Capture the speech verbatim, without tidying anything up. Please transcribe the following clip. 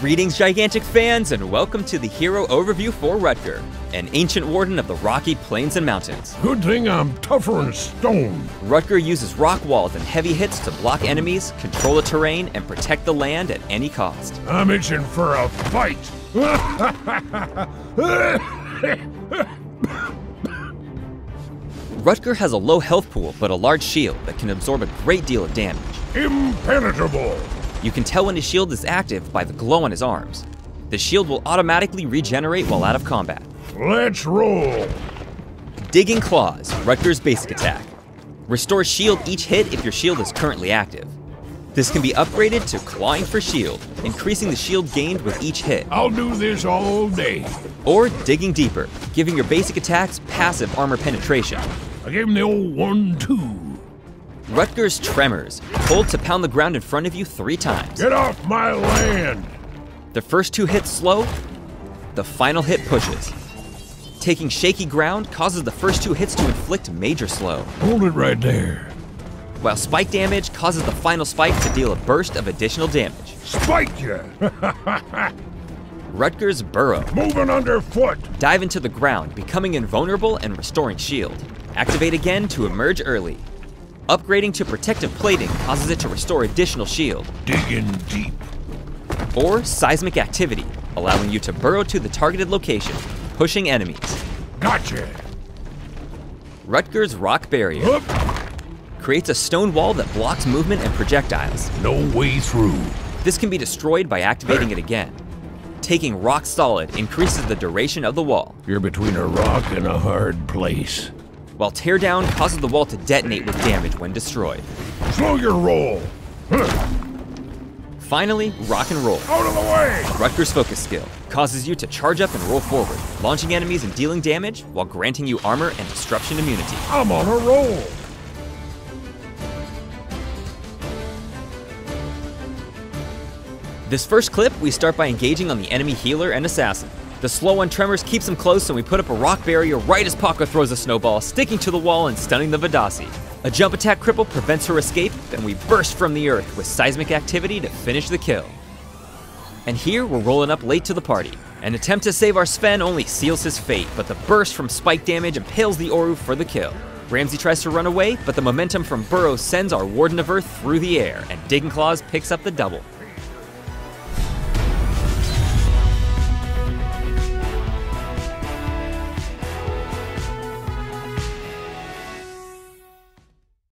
Greetings, Gigantic fans, and welcome to the hero overview for Rutger, an ancient warden of the rocky plains and mountains. Good thing I'm tougher than stone. Rutger uses rock walls and heavy hits to block enemies, control the terrain, and protect the land at any cost. I'm itching for a fight. Rutger has a low health pool but a large shield that can absorb a great deal of damage. Impenetrable. You can tell when his shield is active by the glow on his arms. The shield will automatically regenerate while out of combat. Let's roll. Digging Claws, Rutger's basic attack. Restore shield each hit if your shield is currently active. This can be upgraded to Clawing for Shield, increasing the shield gained with each hit. I'll do this all day. Or Digging Deeper, giving your basic attacks passive armor penetration. I gave him the old one, two. Rutger's Tremors, hold to pound the ground in front of you three times. Get off my land. The first two hits slow, the final hit pushes. Taking shaky ground causes the first two hits to inflict major slow. Hold it right there. While spike damage causes the final spike to deal a burst of additional damage. Spike ya! Rutger's Burrow. Moving underfoot. Dive into the ground, becoming invulnerable and restoring shield. Activate again to emerge early. Upgrading to protective plating causes it to restore additional shield. Digging deep. Or Seismic Activity, allowing you to burrow to the targeted location, pushing enemies. Gotcha. Rutger's Rock Barrier. Up. Creates a stone wall that blocks movement and projectiles. No way through. This can be destroyed by activating it again. Taking Rock Solid increases the duration of the wall, You're between a rock and a hard place. while Teardown causes the wall to detonate with damage when destroyed. Slow your roll. Finally, Rock and Roll. Out of the way. Rutger's Focus skill causes you to charge up and roll forward, launching enemies and dealing damage while granting you armor and disruption immunity. I'm on a roll. This first clip, we start by engaging on the enemy healer and assassin. The slow on Tremors keeps him close, and we put up a rock barrier right as Pakka throws a snowball, sticking to the wall and stunning the Vadasi. A jump attack cripple prevents her escape, then we burst from the earth with Seismic Activity to finish the kill. And here, we're rolling up late to the party. An attempt to save our Sven only seals his fate, but the burst from spike damage impales the Oru for the kill. Ramsey tries to run away, but the momentum from Burrow sends our Warden of Earth through the air, and Digging Claws picks up the double.